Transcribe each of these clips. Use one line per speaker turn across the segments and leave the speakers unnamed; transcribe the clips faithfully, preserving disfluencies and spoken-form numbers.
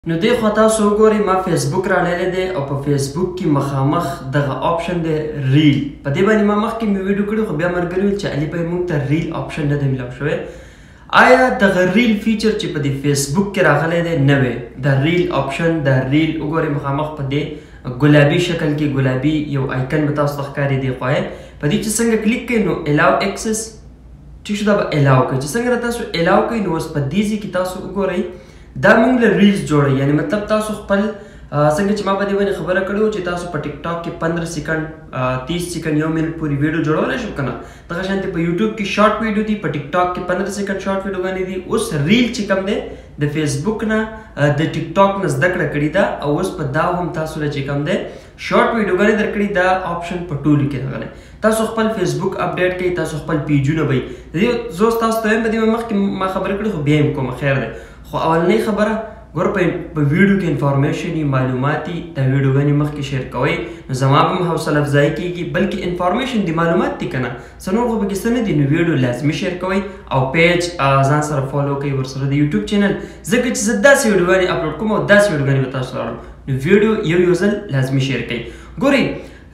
نو دی خو تاسو وګورئ ما فیسبوک راړلی دی او په فیسبوک کې مخامخ دغه آپشن دی ریل. په دې باندې ما مخکې مې ویډیو کړی خو بیا ملګري ویل چې علي بھائی موږ ته ریل آپشن نه دی میلاو شوی. آیا دغه ریل فیچر چې په دې فیسبوک کې راغلی دی نوی د ریل آپشن د ریل وګورئ مخامخ په دې ګلابي شکل کې ګلابي یو آیکن به تاسو ته ښکاري دی خوا په دې چې څنګه کلیک کوئ نو الاو اکسس ټیک شو دا به الاو کوي چې څنګه تاسو الاو کوئ نو اوس په دې ځای کې تاسو وګورئ دا موږ له ریلز جوړوي یعنی مطلب تاسو خپل څنګه چې ما په دې باندې خبره کړې وه چې تاسو په ټیک ټاک کې پندره سیکنډ تیس سیکنډ یو منټ پورې ویډیو جوړولی شو که نه دغه شانتې په یوټیوب کې شارټ ویډیو دي په ټیک ټاک کې پندره سیکنډ شارټ ویډیوګانې دي. اوس ریل چې کوم دی د فیسبوک نه د ټیک ټاک نه زده کړه کړې ده او اوس په دا هم تاسو له چې کوم دی شارټ ویډیوګانې درکړي دا آپشن په ټولو کې راغلی. تاسو خپل فیسبوک اپډیټ کوئ تاسو خپل پیجونه به وي زه اوس تاسو ته وایم په دې مخکې ما خبرې کړې خو بیا یې کومه خیر دی خو اولنۍ خبره ګوره په ویډیو کې انفارمیشن وي معلومات دي دا ویډیوګانې مخکې شیر کوئ نو زما به هم حوصله افزایي کېږي بلکې انفارمیشن دي معلومات دي که نه څه نور خو پکې څه نه دي نو ویډیو لازمي شیر کوئ او پیج ځان سره فالو کوئ ورسره د یوټیوب چینل ځکه چې زه داسې ویډیوګانې اپلوډ کوم او داسې ویډیوګانې به تاسو ته راوړم نو ویډیو یو یو ځل لازمي شیر کوئ. ګورئ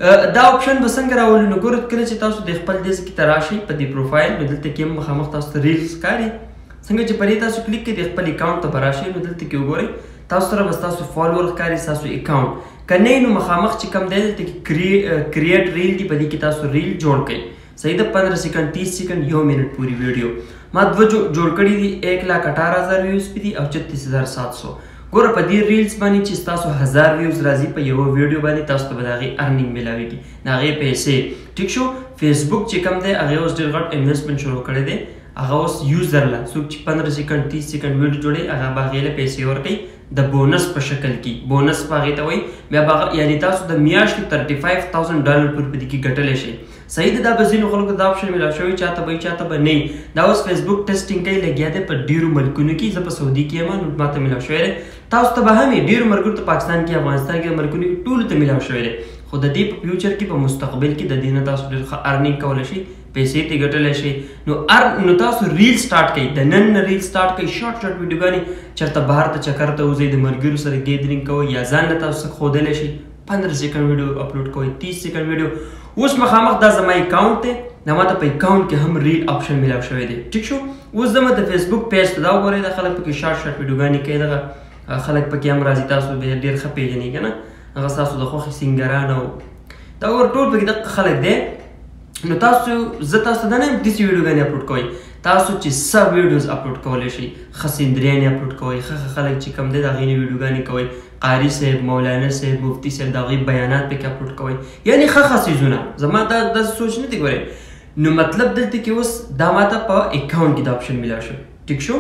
دا آپشن به څنګه راولو نو ګوره کله چې تاسو د خپل دې ځای کې ته راشئ په دې پروفایل نو دلته کې هم مخامخ تاسو ته ریلز ښکاري څنګه چې په دې تاسو کلیک کړئ د خپل اکاونټ ته به راشئ نو دلته کې وګورئ تاسو سره به ستاسو فالوور ښکاري ستاسو اکاونټ که نه نو مخامخ چې کوم دی دلته کې کریټ ریل دي په دې کې تاسو ریل جوړ کړئ صحیح ده پندره سیکنډ تیس سیکنډ یو منټ پورې ویډیو ما دوه جوړ کړي دي ایک لاکھ اٹھارہ ہزار ویوز پې دي او چتیس هزار سات سو. ګوره په دې ریلز باندې چې ستاسو هزار ویوز راځي په یوه ویډیو باندې تاسو ته به د هغې ارنینګ میلاویږي د هغې پیسې ټیک شو. فیسبوک چې کوم دی هغې اوس ډېر غټ انویسټمنټ شروع کړی دی هغه اوس یوزر له څوک چې پندره سیکنډ تیس سیکنډ ویډیو جوړوي هغه به هغې له پیسې ورکوي د بونس په شکل کې بونس به هغې ته وایي بیا به یعنې تاسو د میاشتې ترټي فایو تاوزنډ ډالر پورې په دې کې ګټلی شئ صحیح ده. دا به ځینو خلکو دا آپشن میلاو شوی چاته به وي چاته به نه وي دا اوس فیسبوک ټیسټینګ کوي لګیا دی په ډېرو ملکونو کې زه په سعودي کې یم نو ماته میلاو شوی دی تاسو ته به هم یې ډېرو ملګرو ته پاکستان کې افغانستان کې ملکونو کې ټولو ته میلاو شوی دی خو د دې په فیوچر کې په مستقبل کې د دې نه تاسو ډېر ښه ارنینګ کولی شئ پیسې ترې ګټلی شئ نو ار نو تاسو ریل سټارټ کوئ د نن نه ریل سټارټ کوئ شارټ شارټ ویډیوګانې چېرته بهر ته چکر ته وځئ د ملګرو سره ګیدرینګ کوئ یا ځان نه تاسو څه ښودلی شئ پندره سیکنډ ویډیو اپلوډ کوئ تیس سیکنډ ویډیو. اوس مخامخ دا زما اکاونټ دی دا ما ته په اکاونټ کې هم ریل آپشن میلاو شوی دی ټیک شو. اوس زما د فیسبوک پیج ته دا وګورئ دا خلک پکې شارټ شارټ ویډیوګانې کوي دغه خلک پکې هم راځي تاسو به ډېر ښه پېژنئ که نه هغه ستاسو د خوښې سینګران او دا ور ټول پکې دغه خلک دی نو تاسو زه تاسو ته دا نه یم داسې ویډیوګانې اپلوډ کوئ تاسو چې څه ویډیوز اپلوډ کولی شئ ښه سندریانې اپلوډ کوئ ښه ښه خلک چې کوم دی د هغې نه ویډیوګانې کوئ قاري صاحب مولانا صاحب مفتي صاحب د هغوی بیانات پکې اپلوډ کوئ یعنې ښه ښه څیزونه زما دا داسې سوچ نه دی ګورئ نو مطلب دلته کې اوس دا ماته په اکاونټ کې د آپشن میلاو شو ټیک شو.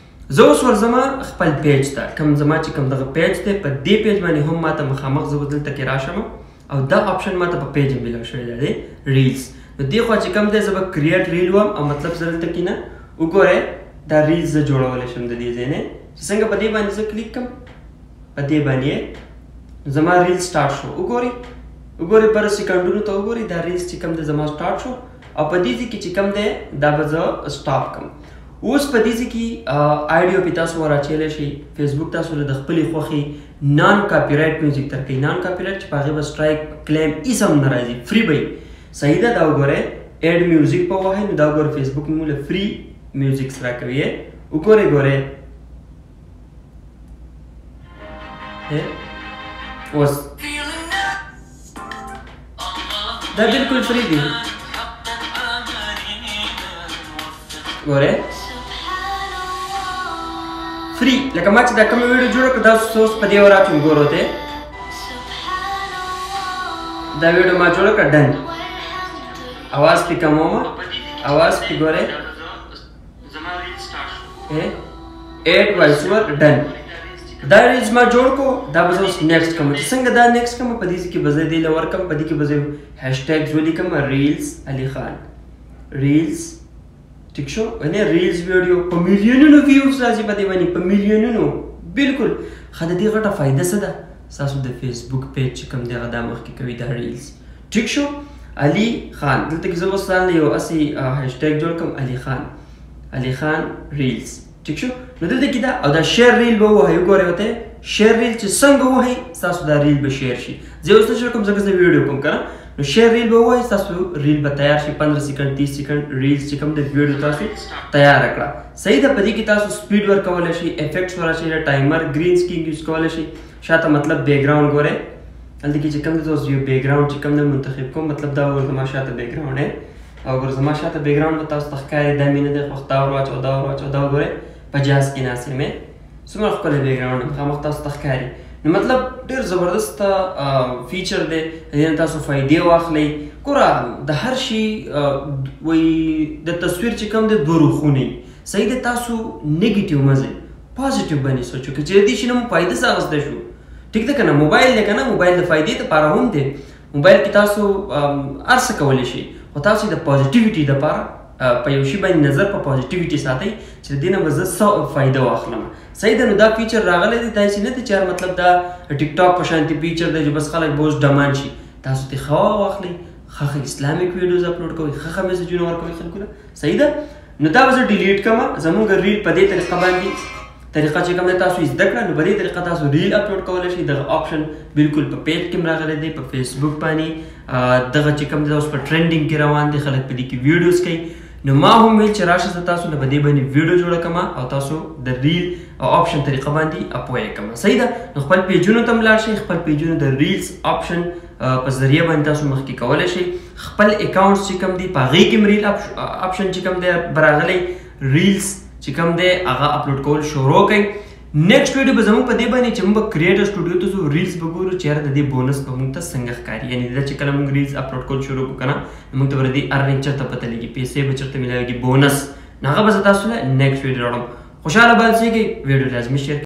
زه اوس ورځمه خپل پیج ته کوم زما چې کوم دغه پیج دی په دې پیج باندې هم ماته مخامخ زه به دلته کې راشم او دا آپشن ماته په پیج میلاو شوی دی ریلز نو دې خوا چې کوم دی زه به کریټ ریل وم او مطلب زه دلته کې نه وګورئ دا ریلز زه جوړولی شم د دې ځای نه چې څنګه په دې باندې زه کلیک کړم په دې باندې زما ریل سټارټ شو وګورئ وګورئ پر سیکنډونو ته وګورئ دا ریلز چې کوم دی زما سټارټ شو او په دې ځای کې چې کوم دی دا به زه سټاپ کړم. اوس په دې ځای کې آیډیو پې تاسو وراچولی شئ فیسبوک تاسو له د خپلې خوښې نان کاپي رایټ میوزیک درکوي نان کاپي رایټ چې په هغې به سټرایک کلیم هېڅ هم نه راځي فری به وي صحیح ده دا وګورئ ایډ میوزیک په ووهئ نو دا وګورئ فیسبوک مو له فری میوزیکس راکوي وګورئ ګورئ اوس دا بالکل فری دی ګورئ فری لکه ما چې دا کومه ویډیو جوړه کړه دا اوس په دې وراچوم ګورو ته دا ویډیو ما جوړه کړه ډن आवाज پې کمومه आवाज پې ګورئ ایډ وایس اوور ډن دا ریلز ما جوړ کړو دا به زه اوس نیکسټ کوم چې څنګه دا نیکسټ کوم په دې کې به زه دې له ورکړم په دې کې به زه هیشټیګز ولیکم ریلز علي خان ریلز ټیک شو یعنې ریلز ویډیو په میلیونونو ویوز راځي په دې باندې په میلیونونو بالکل ښه د دې غټه فایده څه ده ستاسو د فیسبوک پیج چې کوم دی هغه دا مخکې کوي دا ریلز ټیک شو. علي خان دلته کې زه اوس ځان له یو هسې هیشټیګ جوړ کړم علي خان علي خان ریلز ټیک شو. نو دلته کې دا او دا شیر ریل به ووهئ. وګورئ ورته شیر ریل چې څنګه ووهئ ستاسو دا ریل به شیر شي. زه اوس نشم کوم ځکه زه ویډیو کوم که نه. نو شیر ریل به ووهئ ستاسو ریل به تیار شي. پندره سیکنډ تیس سیکنډ ریلز چې کوم د ویډیو تاسو تیاره کړه. صحیح ده. په دې کې تاسو سپیډ ورکولی شئ، افیکټس ورکولی شئ، ټایمر گرین سکرین یوز کولی شئ. شاته مطلب بیکګراؤنډ ګورئ هلته کې چې کوم دی اوس یو بیکګراؤنډ چې کوم دی منتخب کوم مطلب دا وګورئ زما شاته بیکګراؤنډ دی او ګوره زما شاته بیکګراؤنډ به تاسو ته ښکاري. دا مې نه دی خوښ. دا ور واچوه دا ور واچوه دا وګورئ په جهاز کې ناست یم څومره ښکلی بیکګراؤنډ مخامخ تاسو ته ښکاري. نو مطلب ډېر زبردست فیچر دی. دې نه تاسو فایدې واخلئ. ګوره د هر شي وایي د تصویر چې کوم دی دوه رخونه وي. صحیح دی. تاسو نیګیټیو مه ځئ، پازیټیو باندې سوچ وکړئ چې د دې شي نه مو فایده څه اخیستی شو. ټیک ده که نه. موبایل دی که نه، موبایل د فایدې دپاره هم دی. موبایل کې تاسو هر څه کولی شئ، خو تاسو د پازیټیویټي دپاره په یو شي باندې نظر په پازیټیویټي ساتئ چې د دې نه به زه څه فایده واخلم. صحیح ده. نو دا فیچر راغلی دی. داسې نه دی چې هر مطلب دا ټیک ټاک په شانتي فیچر دی چې بس خلک به اوس ډمان شي. تاسو ترې ښه واخلئ، ښه اسلامک ویډیوز اپلوډ کوئ، ښه ښه میسجونه ورکوئ خلکو ته. صحیح ده. نو دا به زه ډیلیټ کړم. زموږ ریل په دې طریقه باندې طریقه چې کوم دی تاسو زده کړه. نو په دې طریقه تاسو ریل اپلوډ کولی شئ. دغه آپشن بالکل په پیج کې هم راغلی دی، په فیسبوک باندې دغه چې کوم دی اوس په ټرینډینګ کې روان دی، خلک په دې کې ویډیوز کوي. نو ما هم ویل چې راشه زه تاسو نه په دې باندې ویډیو جوړه کړم او تاسو د ریل آپشن طریقه باندې اپوی کړم. صحیح ده. نو خپل پیجونو ته هم لاړ شئ. خپل پیجونو د ریلز آپشن په ذریعه باندې تاسو مخکې کولی شئ. خپل اکاونټس چې کوم دی په هغې کې هم ریل آپشن چې کوم دی براغلی ریلز چې کوم دی هغه اپلوډ کول شروع کړئ. نیکسټ ویډیو به زموږ په دې باندې چې موږ به کریټر سټوډیو ته ځو، ریلز به ګورو چې یاره د دې بونس به موږ ته څنګه ښکاري. یعنې دا چې کله موږ ریلز اپلوډ کول شروع کړو که نه، نو موږ ته به د دې ارننګ چېرته پته لګي، پیسې به چېرته میلاویږي، بونس. نو هغه به زه تاسو له نیکسټ ویډیو راوړم. خوشحاله به اوسېږئ. ویډیو لازمي شیر